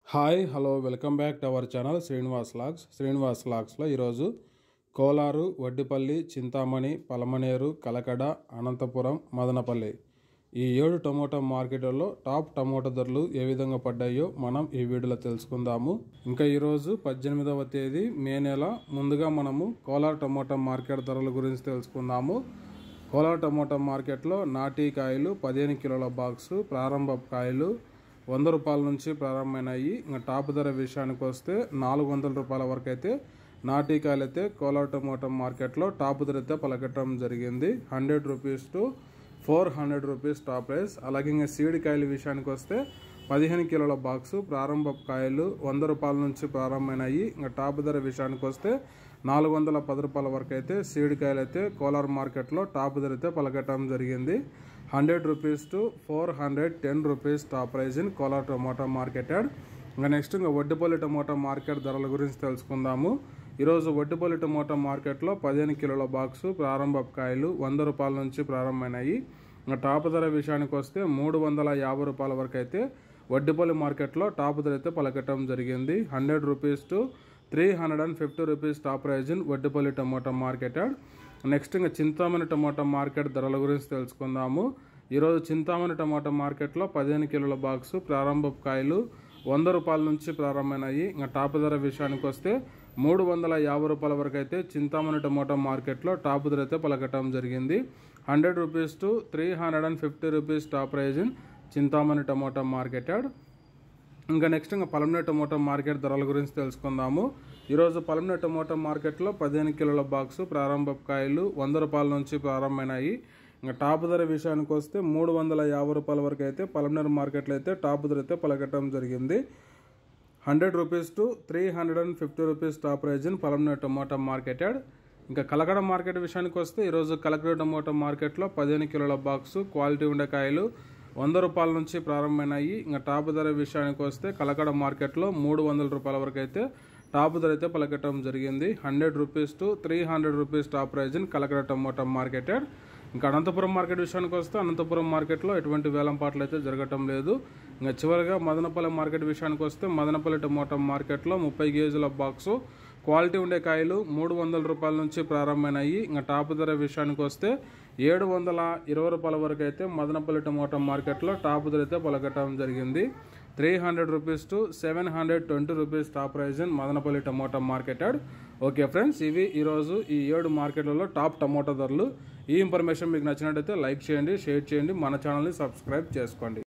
Hi hello welcome back to our channel Srinivas లాగ్స్లో ఈరోజు కోలారు, వడ్డిపల్లి, చింతామణి, పలమనేరు, కలకడ, అనంతపురం, మదనపల్లి ఈ 7 టమోటా మార్కెట్లలో టాప్ టమోటా ధరలు ఏ విధంగా పడ్డాయో మనం ఈ వీడియోలో తెలుసుకుందాము. ఇంకా ఈరోజు 18వ తేదీ మే నెల. ముందుగా మనము కోలార్ టమోటా మార్కెట్ ధరల గురించి తెలుసుకుందాము. కోలార్ టమోటా మార్కెట్లో నాటి కాయలు 15 కిలోల బాక్సు ప్రారంభ కాయలు 100 రూపాయల నుంచి ప్రారంభమైనాయి. ఇంకా టాప్ ధర విషయానికి వస్తే 400 రూపాయల వరకు అయితే నాటి కాయలు అయితే కోలార్ టమోటా మార్కెట్లో టాప్ ధర అయితే పలకటం జరిగింది. 100 rupees to 400 rupees top price. అలాగే ఇంకా సీడ్ కాయల విషయానికి వస్తే 15 కిలోల బాక్సు ప్రారంభ కాయలు 100 రూపాయల నుంచి ప్రారంభమైనాయి. ఇంకా టాప్ ధర విషయానికి వస్తే 410 రూపాయల వరకు అయితే సీడ్ కాయలు అయితే కోలార్ మార్కెట్లో టాప్ ధర అయితే పలకటం జరిగింది. 100 rupees to 410 rupees top price in Kolar tomato marketed. ఇంకా నెక్స్ట్ ఇంకా వడ్డిపల్లి టమోటా మార్కెట్ ధరల గురించి తెలుసుకుందాము. ఈరోజు వడ్డిపల్లి టమోటా మార్కెట్లో 15 కిలోల బాక్సు ప్రారంభ కాయలు 100 రూపాయల నుంచి ప్రారంభమైనాయి. ఇంకా టాప్ ధర విషయానికి వస్తే 350 రూపాయల వరకు అయితే వడ్డిపల్లి మార్కెట్లో టాప్ ధర అయితే పలకటం జరిగింది. 100 rupees to 350 rupees top price in Vaddipalli tomato marketed. Next ఇంకా చింతామణి టమోటా మార్కెట్ ధరల గురించి తెలుసుకుందాము. ఈరోజు చింతామణి టమోటా మార్కెట్లో 15 కిలోల బాక్సు ప్రారంభ కాయలు 100 రూపాయల నుంచి ప్రారంభమైనాయి. ఇంకా టాప్ ధర విషయానికి వస్తే 350 రూపాయల వరకు అయితే చింతామణి టమోటా మార్కెట్లో టాప్ ధర అయితే పలకటం జరిగింది. 100 rupees to 350 rupees top price in Chintamani tomato marketed. ఇంకా నెక్స్ట్ ఇంకా పలమనేరు టమోటా మార్కెట్ ధరల గురించి తెలుసుకుందాము. ఈరోజు పలమనేరు టమోటా మార్కెట్లో 15 కిలోల బాక్సు ప్రారంభ కాయలు 100 రూపాయల నుంచి ప్రారంభమైనాయి. ఇంకా టాప్ ధర విషయానికి వస్తే 350 రూపాయల వరకు అయితే పలమనేరు మార్కెట్లో అయితే టాప్ ధర అయితే పలకటం జరిగింది. 100 rupees to 350 rupees top price in Palamaner tomato marketed. ఇంకా కలకడ మార్కెట్ విషయానికి వస్తే ఈరోజు కలకడ టమోటా మార్కెట్లో 15 కిలోల బాక్సు క్వాలిటీ ఉండే కాయలు 100 రూపాయల నుంచి ప్రారంభమైనాయి. ఇంకా టాప్ ధర విషయానికి వస్తే కలకడ మార్కెట్లో 300 రూపాయల వరకు అయితే టాప్ ధర అయితే పలకటం జరిగింది. 100 rupees to 300 rupees top price in Kalakada tomato marketed. ఇంకా అనంతపురం మార్కెట్ విషయానికి వస్తే అనంతపురం మార్కెట్లో ఎటువంటి వేలంపాట్లు అయితే జరగటం లేదు. ఇంకా చివరిగా మదనపల్లి మార్కెట్ విషయానికి వస్తే మదనపల్లి టమోటా మార్కెట్లో 30 కేజీల బాక్సు క్వాలిటీ ఉండే కాయలు 300 రూపాయల నుంచి ప్రారంభమైనాయి. ఇంకా టాప్ ధర విషయానికి వస్తే 720 రూపాయల వరకు అయితే మదనపల్లి టమోటా మార్కెట్లో టాప్ ధర అయితే పలకటం జరిగింది. 300 rupees to 720 rupees top price in Madanapalle tomato marketed. Okay friends, ఇవి ఈరోజు ఈ 7 మార్కెట్లలో టాప్ టమోటా ధరలు. ఈ ఇన్ఫర్మేషన్ మీకు నచ్చినట్టయితే లైక్ చేయండి, షేర్ చేయండి, మన ఛానల్ని సబ్స్క్రైబ్ చేసుకోండి.